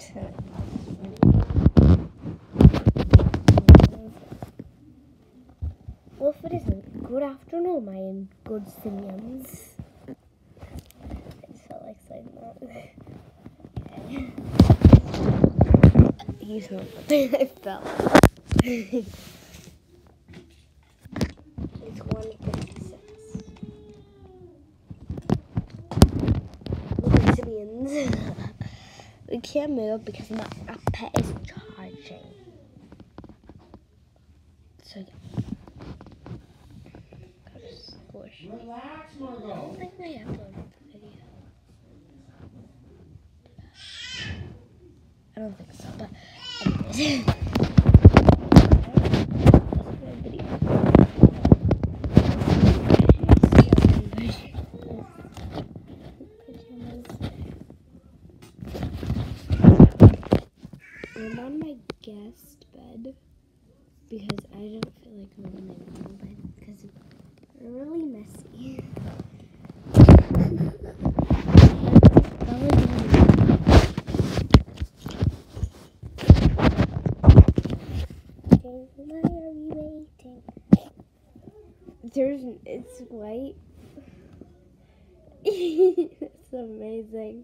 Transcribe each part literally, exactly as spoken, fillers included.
Well, if it isn't, good afternoon, my good simians. I just felt like saying that. Okay. He's not I felt It's one fifty-six. Look at simians. We can't move because my pet is charging. So yeah. Gotta squish. Relax, Margot. I don't think they uploaded the video. I don't think so, but anyways. I'm on my guest bed because I don't feel like moving my normal bed because it's really messy. Why are we waiting? There's, it's white. It's amazing.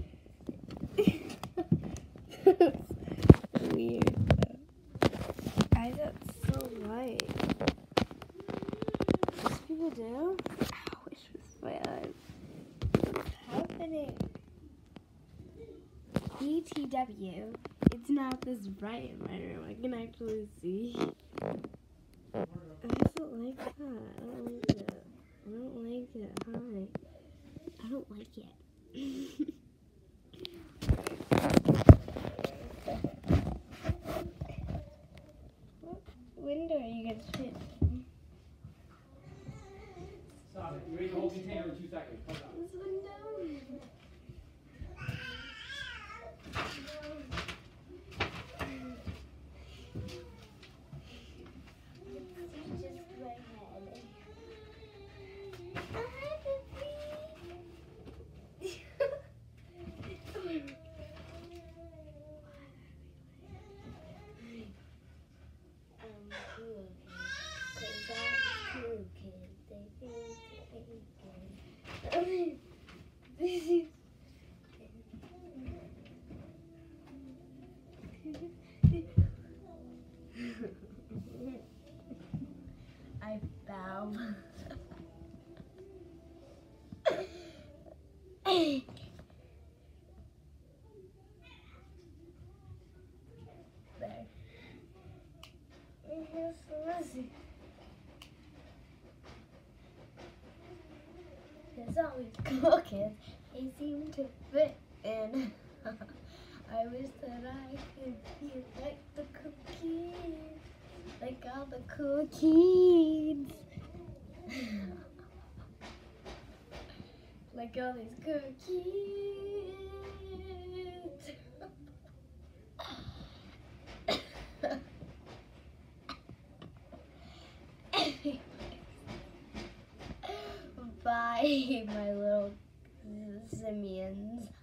That's weird. I got so white. Most people do. Ow, it was my eyes. What's happening? B T W. It's not this bright in my room. I can actually see. I don't like that. I don't like it. I don't like it. Hi. I don't like it. What window are you going to fit? Stop it. You ate the whole container in two seconds. Hold on. This window? I bow. There. Here's Lizzie. There's always cookies. They seem to fit in. I wish that I could be like the cookies. Like all the cookies. Like all these cookies. Bye, my little simians.